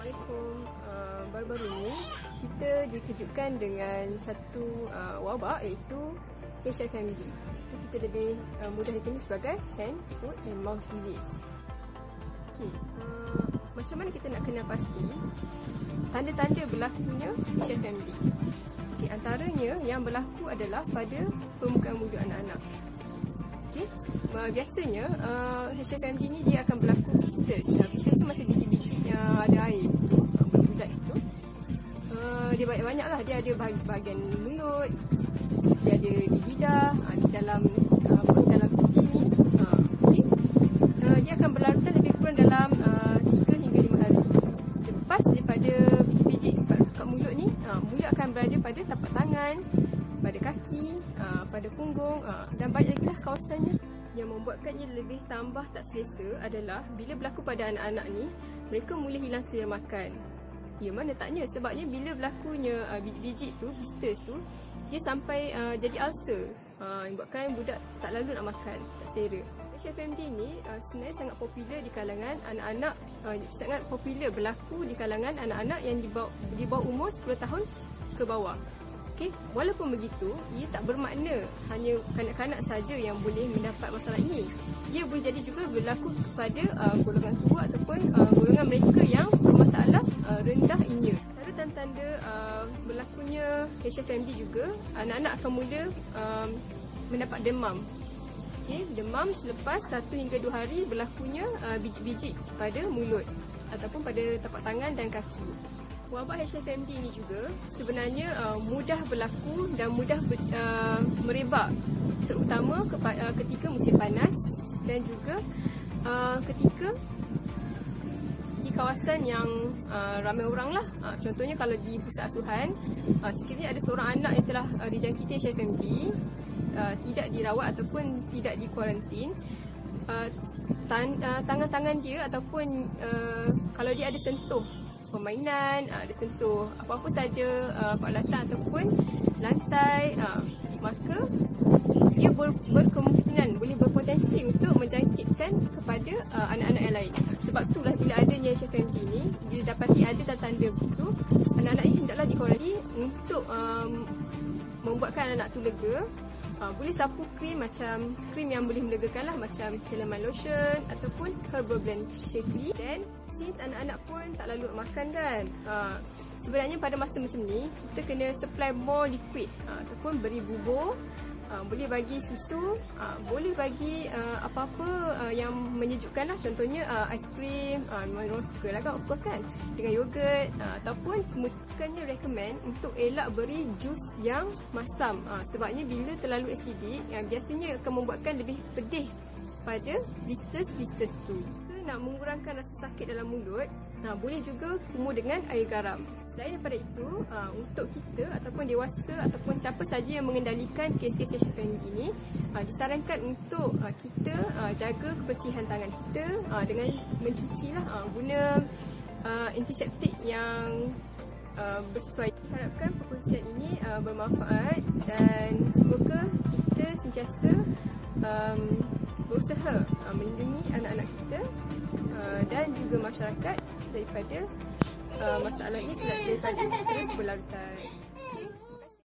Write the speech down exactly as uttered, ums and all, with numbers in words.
Assalamualaikum. Uh, baru-baru ni kita dikejutkan dengan satu uh, wabak iaitu H F M D. Itu kita lebih uh, mudah dikenali sebagai hand, foot and mouth disease. Okay, uh, macam mana kita nak kenal pasti tanda-tanda berlakunya H F M D? Okay, antaranya yang berlaku adalah pada permukaan mulut anak-anak. Okay, uh, biasanya uh, H F M D ni dia akan berlaku blisters. Uh, blisters tu macam biji-biji yang ada air tu, uh, berbulat tu. Uh, dia banyak-banyak lah. Dia ada bahagian mulut, dia ada di lidah, uh, di dalam uh, apa, dalam pipi ni. Uh, okay. uh, dia akan berlarutan lebih kurang dalam uh, tiga hingga lima hari. Lepas daripada biji-biji kat mulut ni, uh, mulut akan berada pada tapak tangan, pada kaki, uh, pada punggung, uh, dan banyak lagi lah kawasannya. Yang membuatkannya lebih tambah tak selesa adalah bila berlaku pada anak-anak ni, mereka mula hilang selera makan. Ya, mana taknya, sebabnya bila berlakunya uh, biji-biji tu, blisters tu, dia sampai uh, jadi ulcer, uh, yang buatkan budak tak lalu nak makan, tak selera. H F M D ni uh, sebenarnya sangat popular di kalangan anak-anak, uh, sangat popular berlaku di kalangan anak-anak yang di bawah, di bawah umur sepuluh tahun ke bawah. Okay. Walaupun begitu, ia tak bermakna hanya kanak-kanak saja yang boleh mendapat masalah ini. Ia boleh jadi juga berlaku kepada uh, golongan tua ataupun uh, golongan mereka yang bermasalah uh, rendah imun. Antara tanda-tanda uh, berlakunya H F M D juga, anak-anak akan mula um, mendapat demam. Okay. Demam selepas satu hingga dua hari berlakunya uh, biji-biji pada mulut ataupun pada tapak tangan dan kaki. Wabak H F M D ini juga sebenarnya uh, mudah berlaku dan mudah ber, uh, merebak, terutama kepa, uh, ketika musim panas dan juga uh, ketika di kawasan yang uh, ramai orang lah. Uh, contohnya kalau di pusat asuhan, uh, sekiranya ada seorang anak yang telah uh, dijangkiti H F M D, uh, tidak dirawat ataupun tidak dikuarantin, uh, tan, uh, tangan-tangan dia ataupun uh, kalau dia ada sentuh permainan, ada sentuh apa-apa saja, uh, peralatan ataupun lantai, uh, maka dia ber, berkemungkinan boleh berpotensi untuk menjangkitkan kepada uh, anak-anak yang lain. Sebab itulah bila adanya H F M D ni, bila dapati ada tanda-tanda begitu, anak-anak ini hendaklah dikuarantin untuk um, membuatkan anak tu lega. Uh, boleh sapu krim, macam krim yang boleh melegakan lah, macam Helaman lotion ataupun herbal blend Shakely. Dan since anak-anak pun tak lalu nak makan kan, uh, sebenarnya pada masa macam ni kita kena supply more liquid, uh, ataupun beri bubur, uh, boleh bagi susu, uh, boleh bagi uh, apa-apa uh, yang menyejukkan lah. Contohnya uh, aiskrim, uh, memang orang suka lah kan, of course kan, dengan yogurt, uh, ataupun smoothie. Bukannya recommend untuk elak beri jus yang masam, uh, sebabnya bila terlalu asidik, uh, biasanya akan membuatkan lebih pedih pada blisters-blisters tu. Nak mengurangkan rasa sakit dalam mulut, nah, boleh juga kumur dengan air garam. Selain daripada itu, uh, untuk kita ataupun dewasa ataupun siapa saja yang mengendalikan kes-kes H F M D ini, uh, disarankan untuk uh, kita uh, jaga kebersihan tangan kita uh, dengan mencuci lah, uh, guna uh, antiseptik yang uh, bersesuaian. Harapkan perkongsian ini uh, bermanfaat dan semoga kita sentiasa um, berusaha uh, melindungi anak-anak kita uh, dan juga masyarakat daripada uh, masalah ini daripada terus berlarutan.